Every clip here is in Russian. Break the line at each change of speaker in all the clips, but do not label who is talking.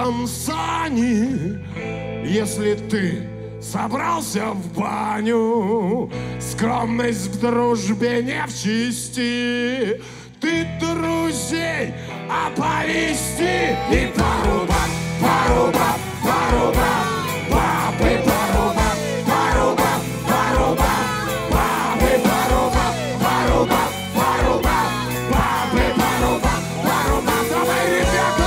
сани. Если ты собрался в баню, скромность в дружбе не в чести. Ты друзей оповести и пару баб, пару баб, пару баб, бабы, пару баб, пару баб, пару баб, бабы, пару баб, пару баб, пару баб, бабы, пару баб, пару баб. Давай, ребята!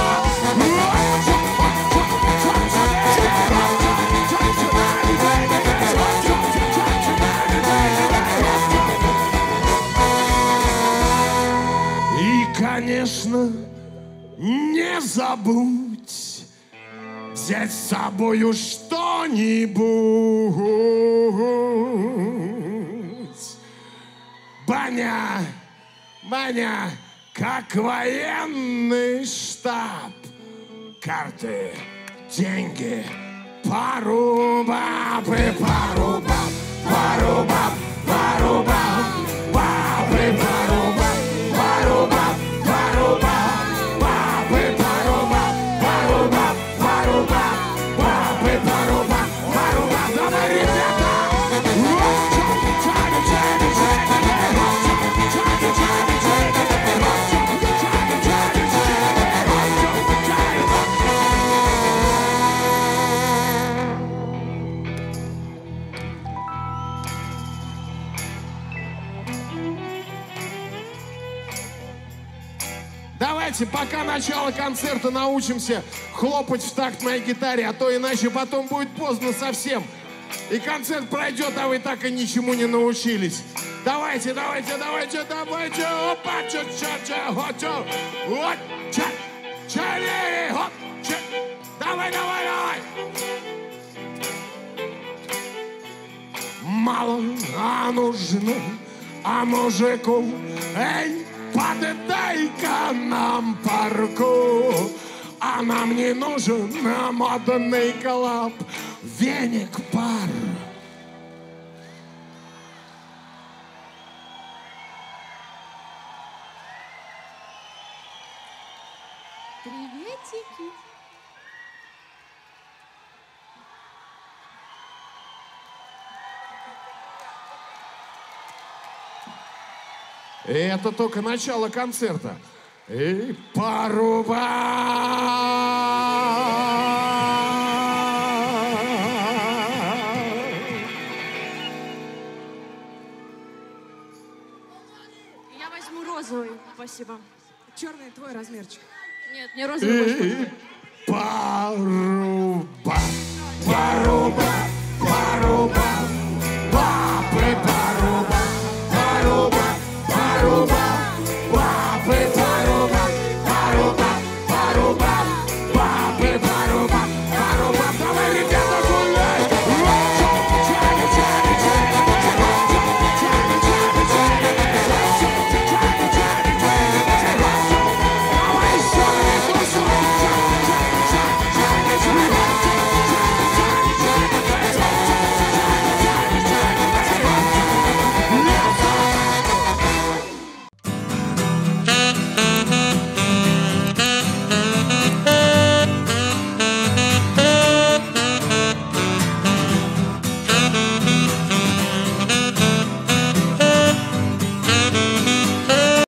Конечно, не забудь взять с собою что-нибудь. Баня, баня, как военный штаб. Карты, деньги, пару баб и пару баб, пару баб, пару баб, бабы, пару баб, пару баб. Давайте, пока начало концерта, научимся хлопать в такт моей гитаре, а то иначе потом будет поздно совсем. И концерт пройдет, а вы так и ничему не научились. Давайте, давайте, давайте, давайте. Опа, ча-ча-ча, хо-ча, вот, ча-ча-ли, хоп, ча. Давай, давай, давай. Мало, а нужно, а мужику, эй, поддай-ка нам парку, а нам не нужен модный клаб, веник пар.
Приветики.
И это только начало концерта. И паруба.
Я возьму розовый, спасибо.
Черный твой размерчик.
Нет, не розовый.
И паруба. Паруба.